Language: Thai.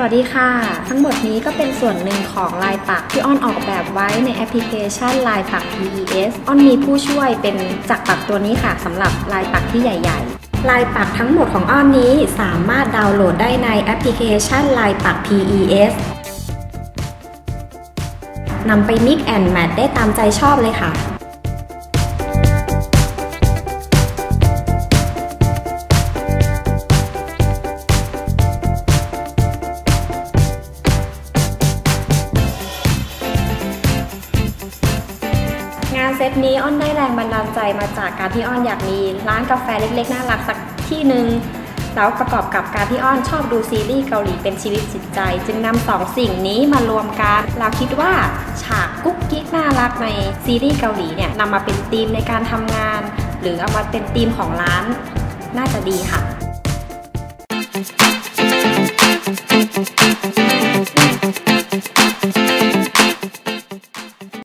วัสดีค่ะทั้งหมดนี้ก็เป็นส่วนหนึ่งของลายปักที่อ้อนออกแบบไว้ในแอปพลิเคชันลายปัก PES อ้อนมีผู้ช่วยเป็นจักรปักตัวนี้ค่ะสำหรับลายปักที่ใหญ่ๆลายปักทั้งหมดของอ้อนนี้สามารถดาวน์โหลดได้ในแอปพลิเคชันลายปัก PES นำไป Mix and Match ได้ตามใจชอบเลยค่ะงานเซตนี้อ้อนได้แรงบันดาลใจมาจากการที่อ้อนอยากมีร้านกาแฟเล็กๆน่ารักสักที่หนึ่งแล้วประกอบกับการที่อ้อนชอบดูซีรีส์เกาหลีเป็นชีวิตจิตใจจึงนำสองสิ่งนี้มารวมกันเราคิดว่าฉากกุ๊กกิ๊กน่ารักในซีรีส์เกาหลีเนี่ยนำมาเป็นธีมในการทำงานหรือเอามาเป็นธีมของร้านน่าจะดีค่ะ